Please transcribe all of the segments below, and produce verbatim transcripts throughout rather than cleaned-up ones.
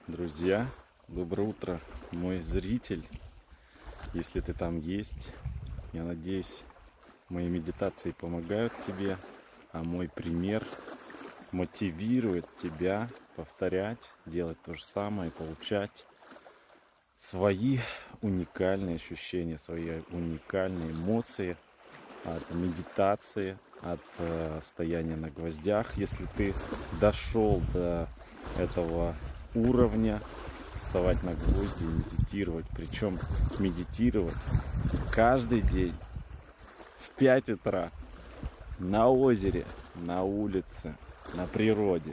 Друзья, доброе утро, мой зритель, если ты там есть. Я надеюсь, мои медитации помогают тебе, а мой пример мотивирует тебя повторять, делать то же самое, получать свои уникальные ощущения, свои уникальные эмоции от медитации, от э, стояния на гвоздях. Если ты дошел до этого уровня, вставать на гвозди и медитировать, причем медитировать каждый день в пять утра на озере, на улице, на природе.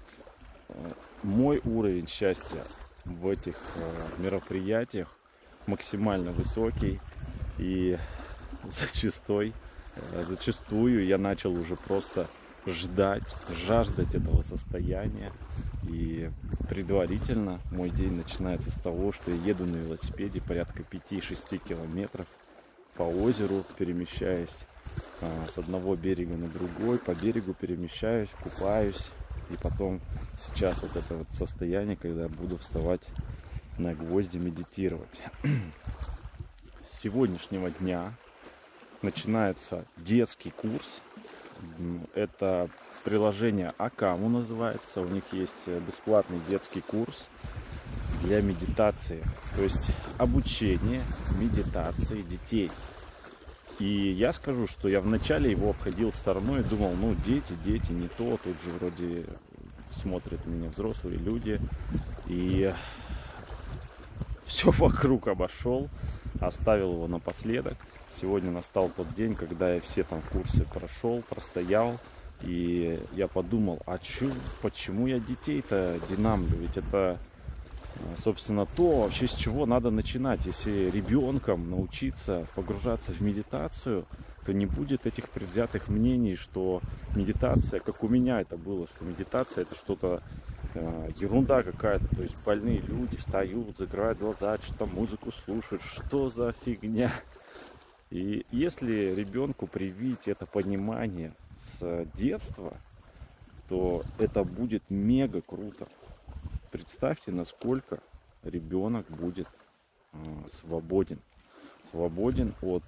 Мой уровень счастья в этих мероприятиях максимально высокий, и зачастую, зачастую я начал уже просто ждать, жаждать этого состояния. И предварительно мой день начинается с того, что я еду на велосипеде порядка пяти-шести километров по озеру, перемещаясь а, с одного берега на другой, по берегу перемещаюсь, купаюсь. И потом сейчас вот это вот состояние, когда я буду вставать на гвозди, медитировать. С сегодняшнего дня начинается детский курс. Это приложение Акаму называется. У них есть бесплатный детский курс для медитации. То есть обучение медитации детей. И я скажу, что я вначале его обходил стороной и думал, ну дети, дети, не то. Тут же вроде смотрят меня взрослые люди. И все вокруг обошел. Оставил его напоследок. Сегодня настал тот день, когда я все там курсы прошел, простоял. И я подумал, а чё, почему я детей-то динамлю? Ведь это, собственно, то, вообще с чего надо начинать. Если ребенком научиться погружаться в медитацию, то не будет этих предвзятых мнений, что медитация, как у меня это было, что медитация это что-то э, ерунда какая-то. То есть больные люди встают, закрывают глаза, что-то музыку слушают. Что за фигня? И если ребенку привить это понимание с детства, то это будет мега круто. Представьте, насколько ребенок будет э, свободен. Свободен от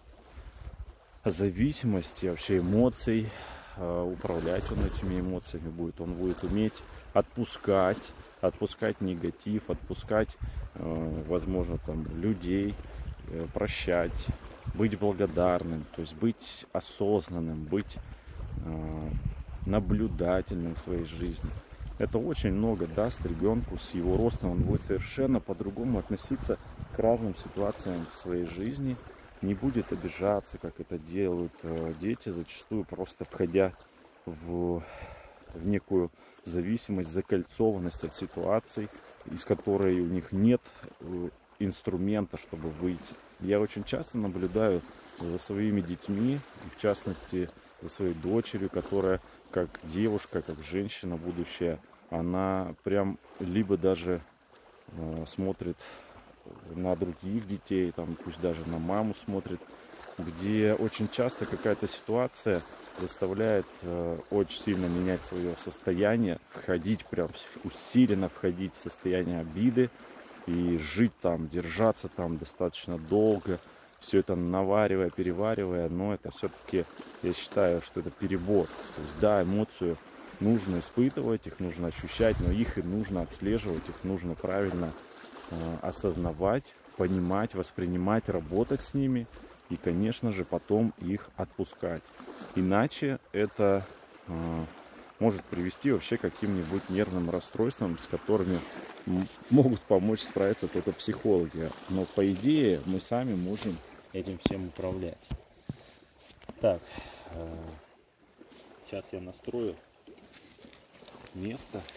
зависимости, вообще эмоций. Э, управлять он этими эмоциями будет. Он будет уметь отпускать, отпускать негатив, отпускать, э, возможно, там, людей, э, прощать. Быть благодарным, то есть быть осознанным, быть э, наблюдательным в своей жизни. Это очень много даст ребенку с его ростом. Он будет совершенно по-другому относиться к разным ситуациям в своей жизни. Не будет обижаться, как это делают э, дети, зачастую просто входя в, в некую зависимость, закольцованность от ситуаций, из которой у них нет э, инструмента, чтобы выйти. Я очень часто наблюдаю за своими детьми, в частности, за своей дочерью, которая как девушка, как женщина будущая, она прям либо даже э, смотрит на других детей, там, пусть даже на маму смотрит, где очень часто какая-то ситуация заставляет э, очень сильно менять свое состояние, входить прям усиленно входить в состояние обиды, и жить там, держаться там достаточно долго, все это наваривая, переваривая, но это все-таки, я считаю, что это перебор. То есть, да, эмоцию нужно испытывать, их нужно ощущать, но их и нужно отслеживать, их нужно правильно э, осознавать, понимать, воспринимать, работать с ними и, конечно же, потом их отпускать. Иначе это э, может привести вообще к каким-нибудь нервным расстройствам, с которыми могут помочь справиться только психологи. Но по идее мы сами можем этим всем управлять. Так, сейчас я настрою место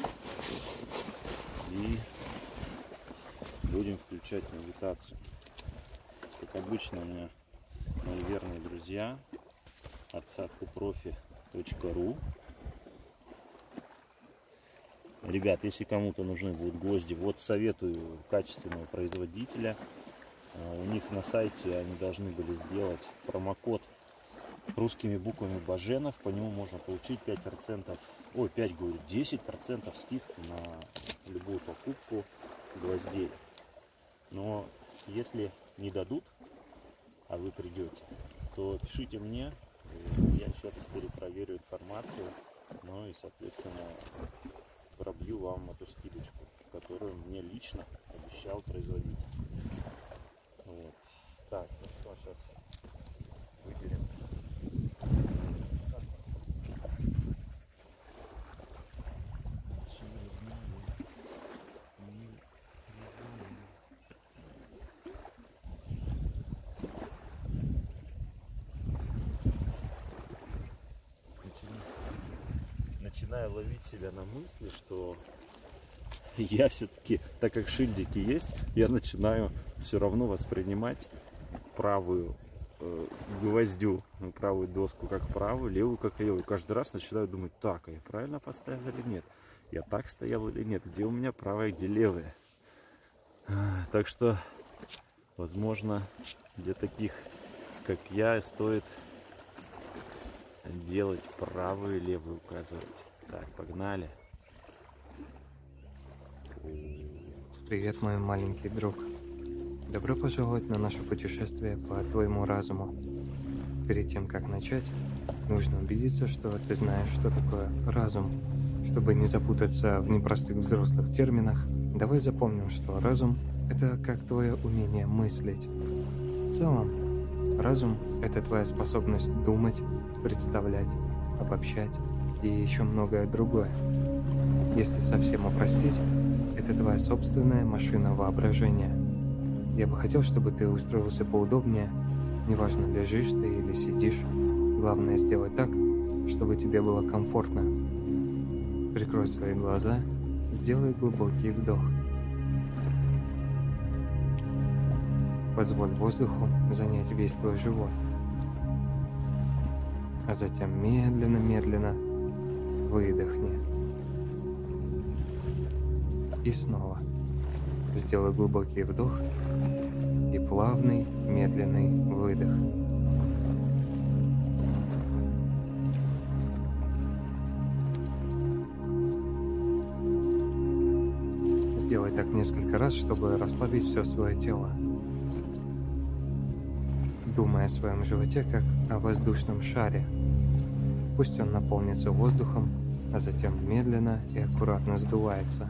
и будем включать медитацию. Как обычно, у меня мои верные друзья от садхупрофи точка ру. Ребят, если кому-то нужны будут гвозди, вот советую качественного производителя. У них на сайте они должны были сделать промокод русскими буквами Баженов. По нему можно получить пять процентов, ой, пять говорю, десять процентов скидку на любой любую покупку гвоздей. Но если не дадут, а вы придете, то пишите мне, я еще раз перепроверю информацию, ну и, соответственно, пробью вам эту скидочку, которую мне лично обещал производитель. Вот. Так, ну что, сейчас выберем. Начинаю ловить себя на мысли, что я все-таки, так как шильдики есть, я начинаю все равно воспринимать правую э, гвоздю, правую доску как правую, левую как левую. Каждый раз начинаю думать, так, а я правильно поставил или нет? Я так стоял или нет? Где у меня правая, где левая? Так что, возможно, для таких, как я, стоит делать правую и левую, указывать. Так, погнали. Привет, мой маленький друг. Добро пожаловать на наше путешествие по твоему разуму. Перед тем, как начать, нужно убедиться, что ты знаешь, что такое разум. Чтобы не запутаться в непростых взрослых терминах, давай запомним, что разум – это как твое умение мыслить. В целом, разум – это твоя способность думать, представлять, обобщать и еще многое другое. Если совсем упростить, это твоя собственная машина воображения. Я бы хотел, чтобы ты устроился поудобнее. Неважно, лежишь ты или сидишь. Главное сделать так, чтобы тебе было комфортно. Прикрой свои глаза, сделай глубокий вдох. Позволь воздуху занять весь твой живот. А затем медленно-медленно выдохни. И снова. Сделай глубокий вдох и плавный, медленный выдох. Сделай так несколько раз, чтобы расслабить все свое тело. Думай о своем животе как о воздушном шаре. Пусть он наполнится воздухом, а затем медленно и аккуратно сдувается.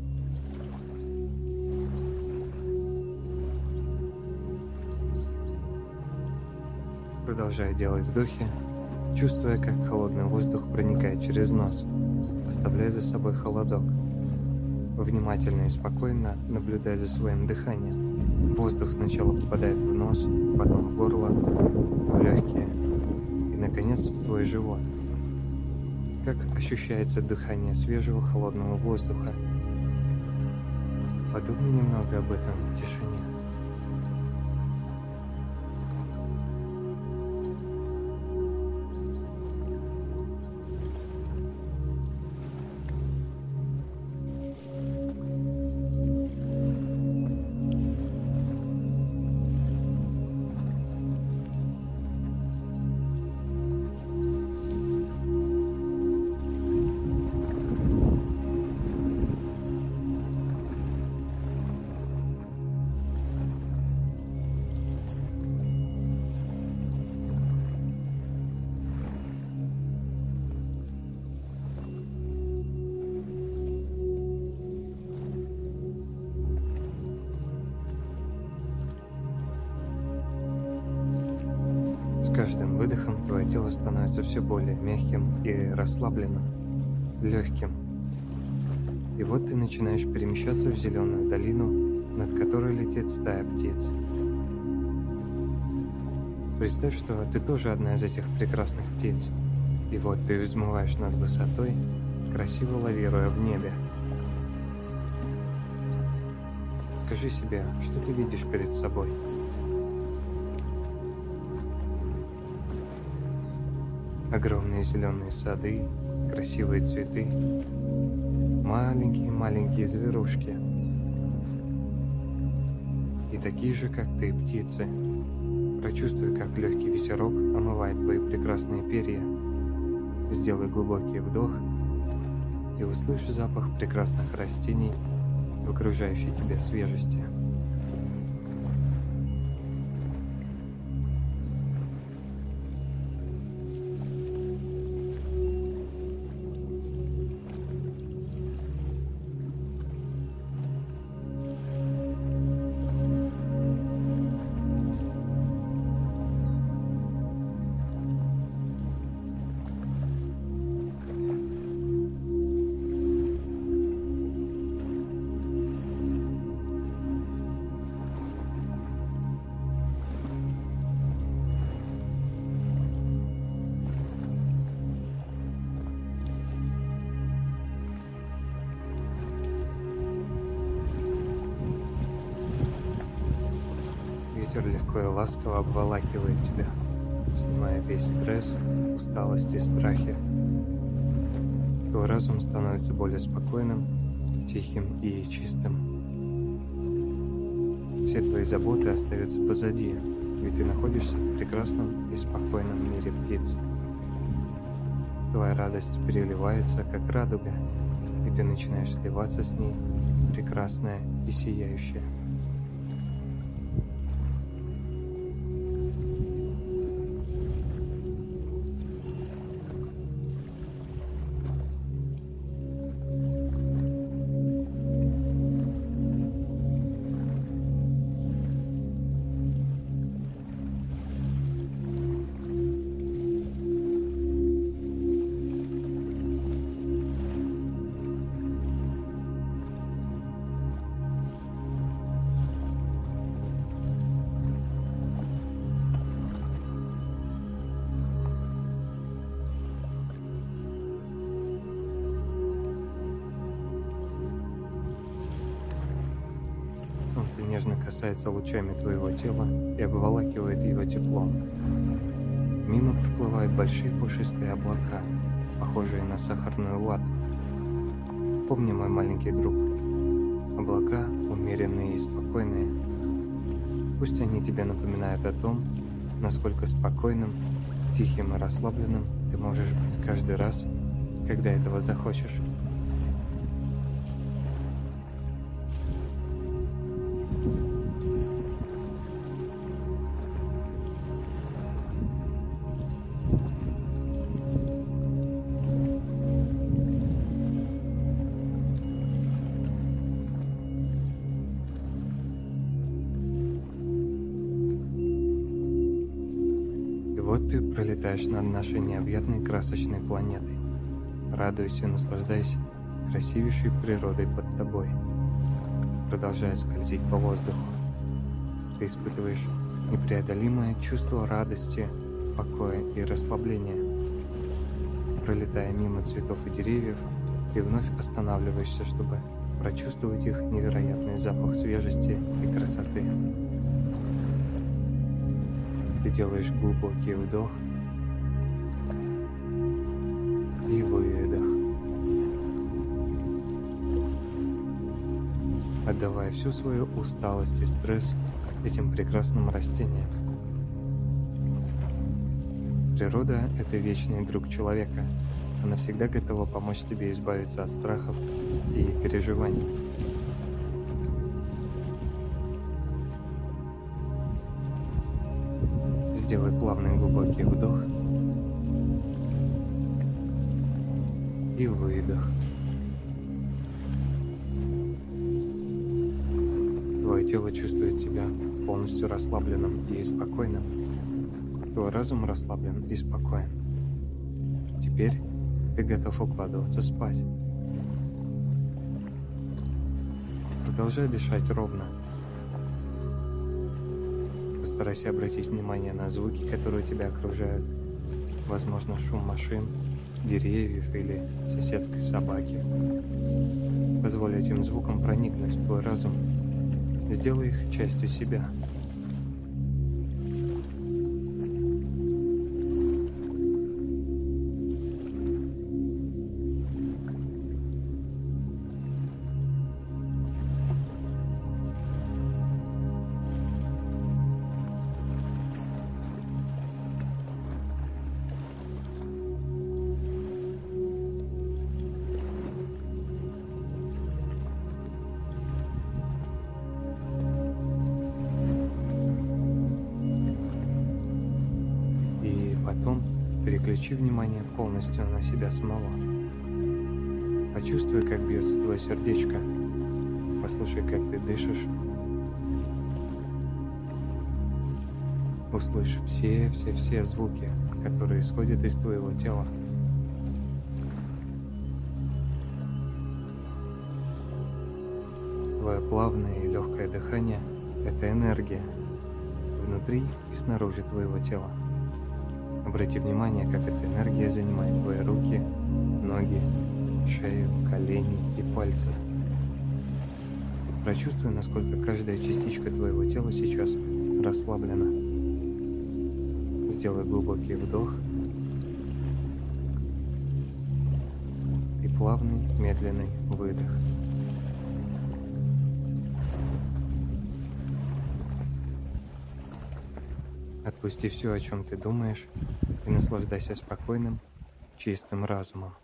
Продолжай делать вдохи, чувствуя, как холодный воздух проникает через нос, оставляя за собой холодок. Внимательно и спокойно наблюдай за своим дыханием. Воздух сначала попадает в нос, потом в горло, в легкие и, наконец, в твой живот. Как ощущается дыхание свежего холодного воздуха? Подумай немного об этом в тишине. С каждым выдохом твое тело становится все более мягким и расслабленным, легким. И вот ты начинаешь перемещаться в зеленую долину, над которой летит стая птиц. Представь, что ты тоже одна из этих прекрасных птиц. И вот ты взмываешь над высотой, красиво лавируя в небе. Скажи себе, что ты видишь перед собой? Огромные зеленые сады, красивые цветы, маленькие-маленькие зверушки. И такие же, как ты, птицы. Прочувствуй, как легкий ветерок омывает твои прекрасные перья. Сделай глубокий вдох и услышь запах прекрасных растений в окружающей тебя свежести. Ветер легко и ласково обволакивает тебя, снимая весь стресс, усталость и страхи. Твой разум становится более спокойным, тихим и чистым. Все твои заботы остаются позади, ведь ты находишься в прекрасном и спокойном мире птиц. Твоя радость переливается, как радуга, и ты начинаешь сливаться с ней, прекрасная и сияющая. Солнце нежно касается лучами твоего тела и обволакивает его теплом. Мимо проплывают большие пушистые облака, похожие на сахарную вату. Помни, мой маленький друг, облака умеренные и спокойные. Пусть они тебе напоминают о том, насколько спокойным, тихим и расслабленным ты можешь быть каждый раз, когда этого захочешь. Вот ты пролетаешь над нашей необъятной красочной планетой. Радуйся и наслаждайся красивейшей природой под тобой. Продолжая скользить по воздуху, ты испытываешь непреодолимое чувство радости, покоя и расслабления. Пролетая мимо цветов и деревьев, ты вновь останавливаешься, чтобы прочувствовать их невероятный запах свежести и красоты. Ты делаешь глубокий вдох и выдох, отдавая всю свою усталость и стресс этим прекрасным растениям. Природа – это вечный друг человека. Она всегда готова помочь тебе избавиться от страхов и переживаний. Сделай плавный глубокий вдох и выдох. Твое тело чувствует себя полностью расслабленным и спокойным. Твой разум расслаблен и спокоен. Теперь ты готов укладываться спать. Продолжай дышать ровно. Постарайся обратить внимание на звуки, которые тебя окружают. Возможно, шум машин, деревьев или соседской собаки. Позволь этим звукам проникнуть в твой разум. Сделай их частью себя. переключи внимание полностью на себя самого. Почувствуй, как бьется твое сердечко. Послушай, как ты дышишь. Услышь все-все-все звуки, которые исходят из твоего тела. Твое плавное и легкое дыхание – это энергия внутри и снаружи твоего тела. Обрати внимание, как эта энергия занимает твои руки, ноги, шею, колени и пальцы. Прочувствуй, насколько каждая частичка твоего тела сейчас расслаблена. Сделай глубокий вдох и плавный, медленный выдох. Отпусти все, о чем ты думаешь, и наслаждайся спокойным, чистым разумом.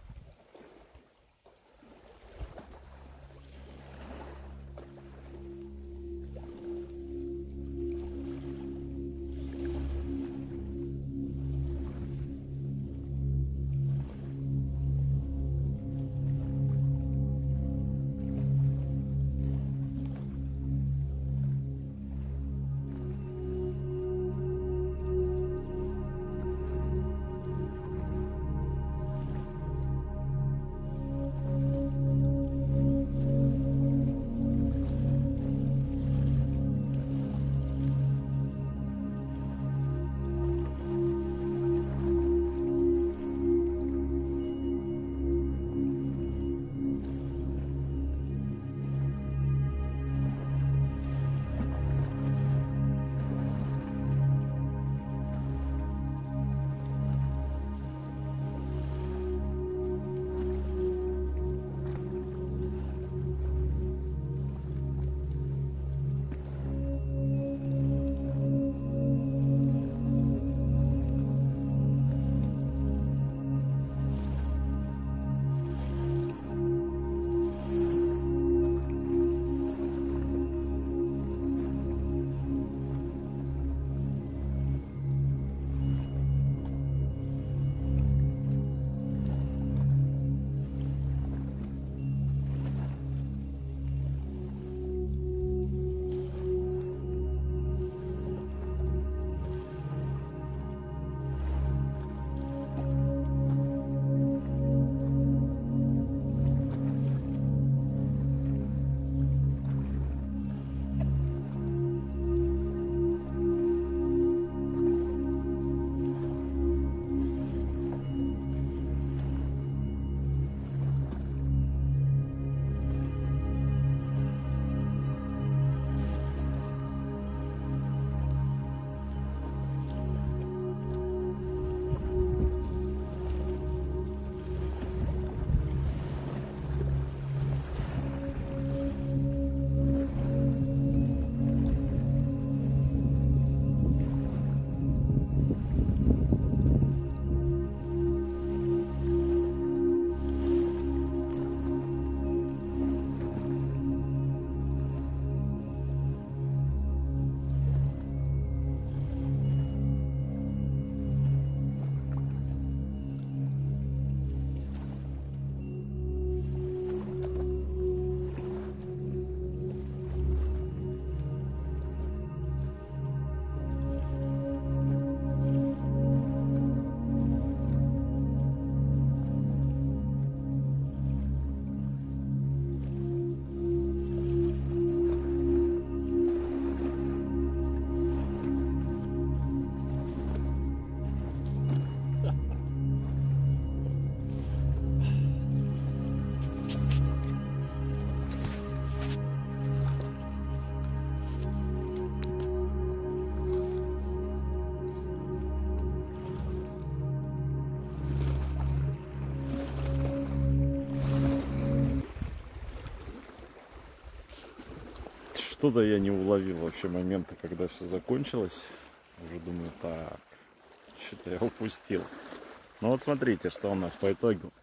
Что-то я не уловил вообще момента, когда все закончилось. Уже думаю, так, что-то я упустил. Ну вот смотрите, что у нас по итогу.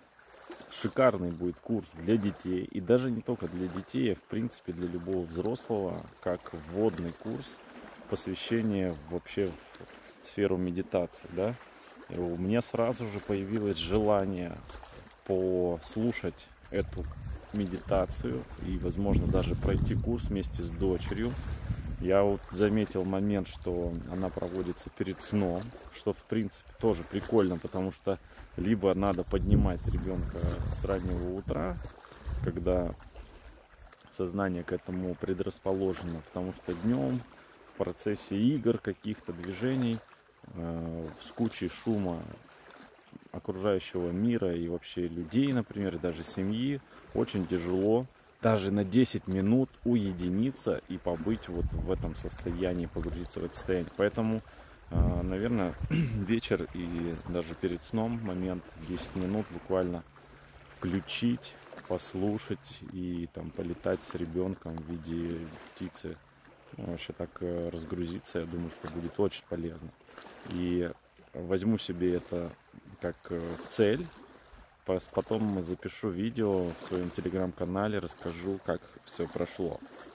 Шикарный будет курс для детей. И даже не только для детей, а в принципе для любого взрослого. Как вводный курс посвящения вообще в сферу медитации. Да? И у меня сразу же появилось желание послушать эту медитацию и, возможно, даже пройти курс вместе с дочерью. Я вот заметил момент, что она проводится перед сном, что в принципе тоже прикольно, потому что либо надо поднимать ребенка с раннего утра, когда сознание к этому предрасположено, потому что днем в процессе игр, каких-то движений, э, с кучей шума окружающего мира и вообще людей, например, даже семьи, очень тяжело даже на десять минут уединиться и побыть вот в этом состоянии, погрузиться в это состояние. Поэтому, наверное, вечер и даже перед сном момент десять минут буквально включить, послушать и там полетать с ребенком в виде птицы. Ну, вообще так разгрузиться, я думаю, что будет очень полезно. И возьму себе это как цель. Потом запишу видео в своем телеграм-канале, расскажу, как все прошло.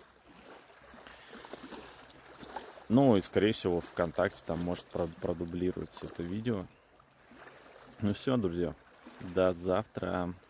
Ну и, скорее всего, ВКонтакте там может продублируется это видео. Ну все, друзья, до завтра.